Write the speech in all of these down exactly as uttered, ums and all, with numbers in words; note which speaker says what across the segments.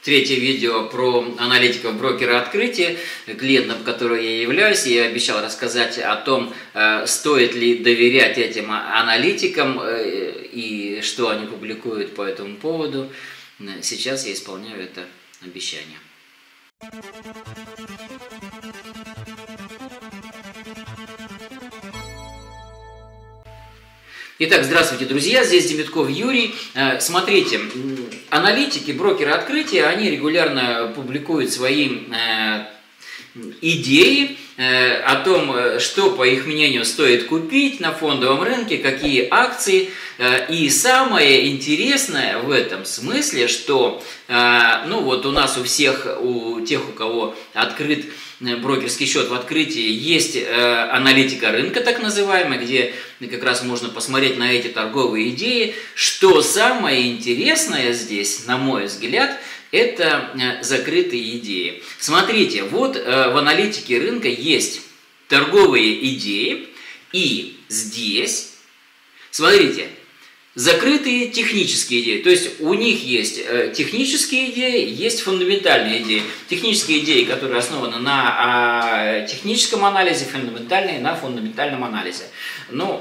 Speaker 1: третье видео про аналитиков брокера открытия, клиентом которого я являюсь. Я обещал рассказать о том, стоит ли доверять этим аналитикам и что они публикуют по этому поводу. Сейчас я исполняю это обещание. Итак, здравствуйте, друзья, здесь Демитков Юрий. Смотрите, аналитики, брокеры открытия, они регулярно публикуют свои идеи о том, что, по их мнению, стоит купить на фондовом рынке, какие акции. И самое интересное в этом смысле, что ну вот у нас у всех, у тех, у кого открыт брокерский счет в открытии, есть аналитика рынка, так называемая, где как раз можно посмотреть на эти торговые идеи. Что самое интересное здесь, на мой взгляд, это закрытые идеи. Смотрите, вот в аналитике рынка есть торговые идеи, и здесь, смотрите, закрытые технические идеи. То есть у них есть технические идеи, есть фундаментальные идеи. Технические идеи, которые основаны на техническом анализе, фундаментальные на фундаментальном анализе. Ну,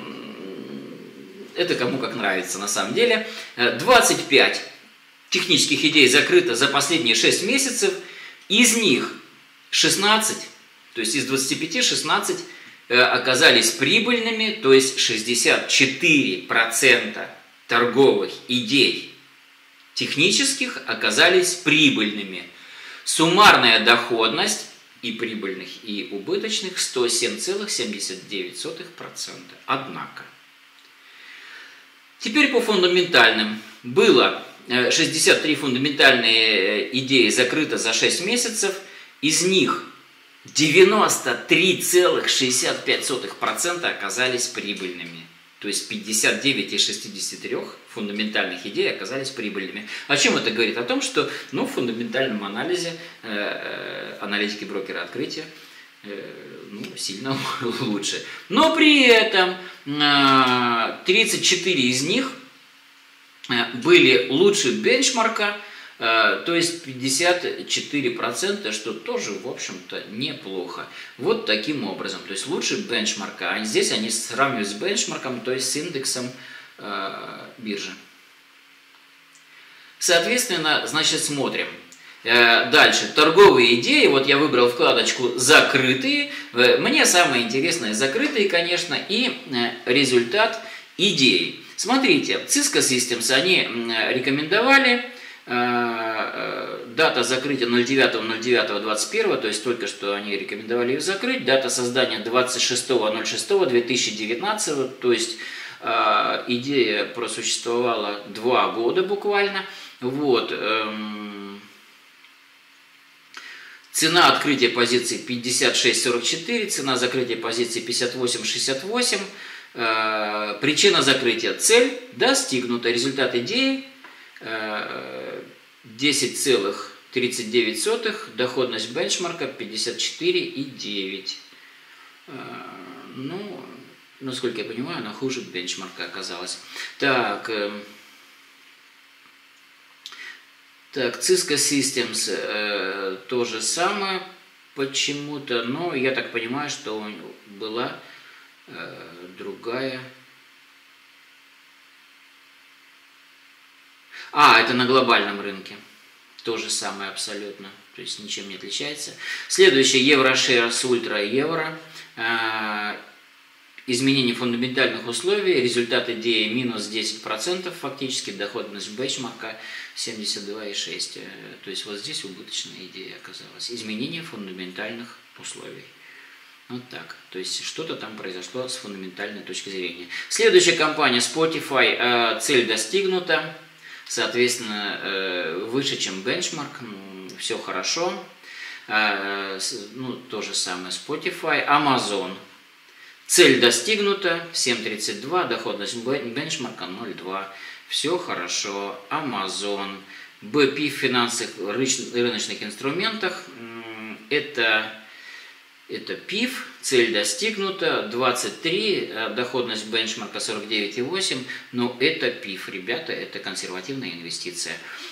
Speaker 1: это кому как нравится на самом деле. двадцать пять технических идей закрыто за последние шесть месяцев. Из них шестнадцать, то есть из двадцати пяти шестнадцать оказались прибыльными, то есть шестьдесят четыре процента торговых идей технических оказались прибыльными. Суммарная доходность и прибыльных, и убыточных сто семь целых семьдесят девять сотых процента. Однако, теперь по фундаментальным. Было шестьдесят три фундаментальные идеи закрыто за шесть месяцев, из них девяносто три целых шестьдесят пять сотых процента оказались прибыльными. То есть пятьдесят девять из шестидесяти трёх фундаментальных идей оказались прибыльными. О чем это говорит? О том, что ну, в фундаментальном анализе э, аналитики брокера открытия э, ну, сильно лучше. Но при этом э, тридцать четыре из них были лучше бенчмарка, то есть пятьдесят четыре процента, что тоже, в общем-то, неплохо. Вот таким образом. То есть лучше бенчмарка. А здесь они сравнивают с бенчмарком, то есть с индексом э, биржи. Соответственно, значит, смотрим. Э, дальше. Торговые идеи. Вот я выбрал вкладочку «Закрытые». Мне самое интересное закрытые, конечно, и э, результат идей. Смотрите, Cisco Systems они рекомендовали. Дата закрытия ноль девятого ноль девятого двадцать первого, то есть только что они рекомендовали ее закрыть. Дата создания двадцать шестого ноль шестого две тысячи девятнадцатого, то есть э, идея просуществовала два года буквально. Вот. Эм, цена открытия позиции пятьдесят шесть сорок четыре, цена закрытия позиции пятьдесят восемь шестьдесят восемь. Э, причина закрытия: цель достигнута. Результат идеи десять целых тридцать девять сотых, доходность бенчмарка пятьдесят четыре и девять. Ну, насколько я понимаю, она хуже бенчмарка оказалась. Так, так Cisco Systems то же самое почему-то, но я так понимаю, что была другая. А, это на глобальном рынке. То же самое абсолютно. То есть ничем не отличается. Следующее. Еврошерс Ультра Евро. Изменение фундаментальных условий. Результат идеи минус десять процентов фактически. Доходность бенчмарка семьдесят два и шесть. То есть вот здесь убыточная идея оказалась. Изменение фундаментальных условий. Вот так. То есть что-то там произошло с фундаментальной точки зрения. Следующая компания Spotify. Цель достигнута. Соответственно, выше, чем бенчмарк, все хорошо. Ну, то же самое Spotify. Amazon. Цель достигнута, семь тридцать два, доходность бенчмарка ноль два. Все хорошо. Amazon. би пи в финансовых рыночных инструментах. Это, это пиф. Цель достигнута, двадцать три, доходность бенчмарка сорок девять и восемь, но это пиф, ребята, это консервативная инвестиция.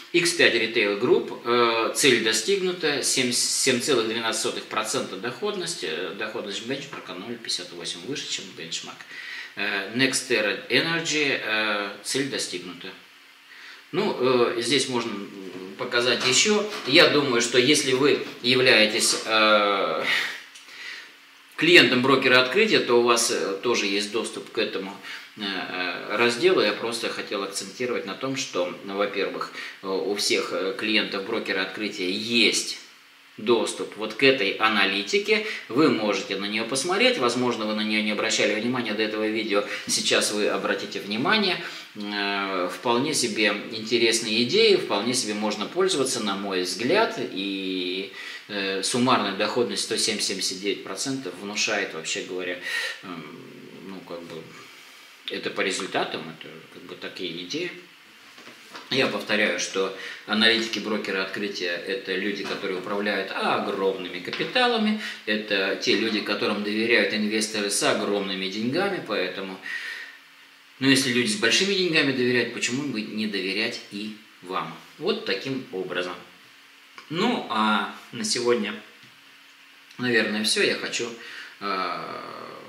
Speaker 1: икс пять Retail Group, э, цель достигнута, семь целых двенадцать сотых процента доходность, э, доходность бенчмарка ноль целых пятьдесят восемь выше, чем бенчмарк. Э, NextEra Energy, э, цель достигнута. Ну, э, здесь можно показать еще. Я думаю, что если вы являетесь э, клиентом брокера открытия, то у вас тоже есть доступ к этому разделу. Я просто хотел акцентировать на том, что, во-первых, у всех клиентов брокера открытия есть доступ вот к этой аналитике, вы можете на нее посмотреть, возможно, вы на нее не обращали внимания до этого видео, сейчас вы обратите внимание, вполне себе интересные идеи, вполне себе можно пользоваться, на мой взгляд, и суммарная доходность сто семь целых семьдесят девять сотых процента внушает, вообще говоря, ну, как бы, это по результатам, это как бы такие идеи. Я повторяю, что аналитики брокера открытия – это люди, которые управляют огромными капиталами, это те люди, которым доверяют инвесторы с огромными деньгами, поэтому, ну, если люди с большими деньгами доверяют, почему бы не доверять и вам? Вот таким образом. Ну, а на сегодня, наверное, все. Я хочу э,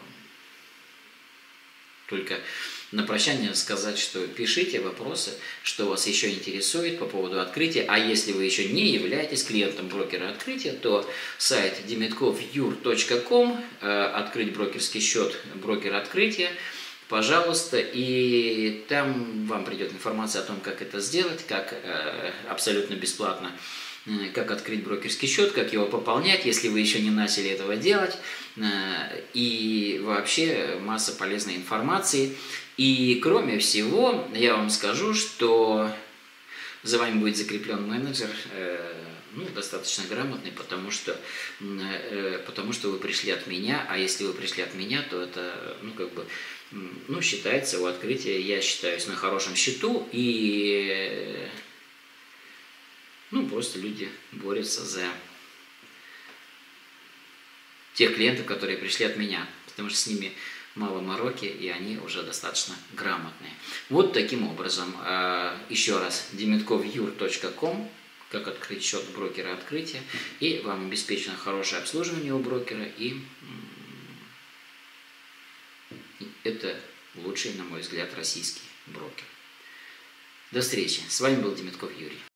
Speaker 1: только на прощание сказать, что пишите вопросы, что вас еще интересует по поводу открытия. А если вы еще не являетесь клиентом брокера открытия, то сайт демитков юр точка ком, э, открыть брокерский счет брокера открытия, пожалуйста, и там вам придет информация о том, как это сделать, как э, абсолютно бесплатно, э, как открыть брокерский счет, как его пополнять, если вы еще не начали этого делать, э, и вообще масса полезной информации. И кроме всего, я вам скажу, что за вами будет закреплен менеджер, э, ну, достаточно грамотный, потому что, э, потому что вы пришли от меня, а если вы пришли от меня, то это, ну, как бы, ну, считается у открытия, я считаюсь на хорошем счету, и, ну, просто люди борются за тех клиентов, которые пришли от меня, потому что с ними мало мороки, и они уже достаточно грамотные. Вот таким образом, еще раз, демитков юр точка ком, как открыть счет брокера открытия, и вам обеспечено хорошее обслуживание у брокера, и это лучший, на мой взгляд, российский брокер. До встречи. С вами был Демитков Юрий.